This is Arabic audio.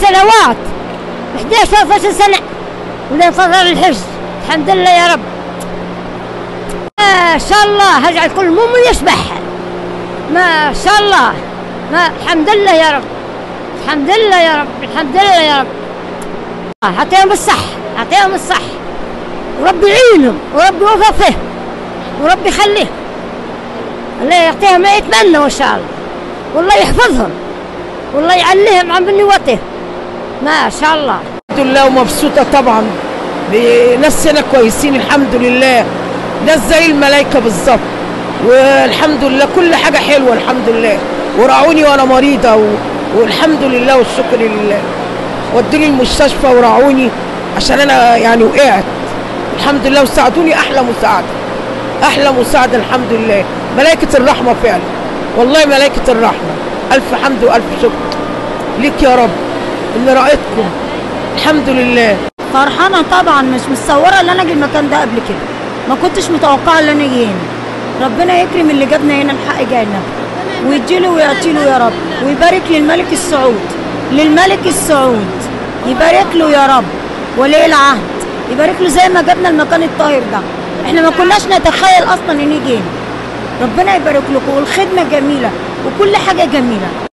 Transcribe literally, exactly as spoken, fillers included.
سنوات، إحدى عشرة سنة ولين فضل الحج. الحمد لله يا رب. ما شاء الله هجعل كل مؤمن يسبح. ما شاء الله. ما الحمد لله يا رب. الحمد لله يا رب. الحمد لله يا رب. أعطيهم الصح، أعطيهم الصح، وربي يعينهم، وربي يوفقهم، وربي يخليهم، الله يعطيهم ما يتمنوا إن شاء الله، والله يحفظهم، والله يعليهم عن بنيوتهم. ما شاء الله. الحمد لله ومبسوطة طبعا بناس هنا كويسين الحمد لله، ناس زي الملايكة بالظبط، والحمد لله كل حاجة حلوة الحمد لله، وراعوني وأنا مريضة و... والحمد لله والشكر لله. ودوني المستشفى وراعوني عشان أنا يعني وقعت الحمد لله، وساعدوني أحلى مساعدة، أحلى مساعدة الحمد لله. ملائكة الرحمة فعلا، والله ملائكة الرحمة. ألف حمد وألف شكر ليك يا رب إن رأيتكم الحمد لله. فرحانة طبعا، مش متصورة ان انا اجي المكان ده قبل كده، ما كنتش متوقعة ان انا اجي هنا. ربنا يكرم اللي جابنا هنا الحق جاينا، ويديله ويعطيله يا رب، ويبارك للملك السعود، للملك السعود يبارك له يا رب، ولي العهد يبارك له زي ما جابنا المكان الطاهر ده. احنا ما كناش نتخيل اصلا ان يجي هنا. ربنا يبارك لكم، والخدمة جميلة وكل حاجة جميلة.